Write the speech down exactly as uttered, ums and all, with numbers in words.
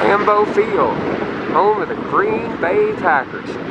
Lambeau Field, home of the Green Bay Packers.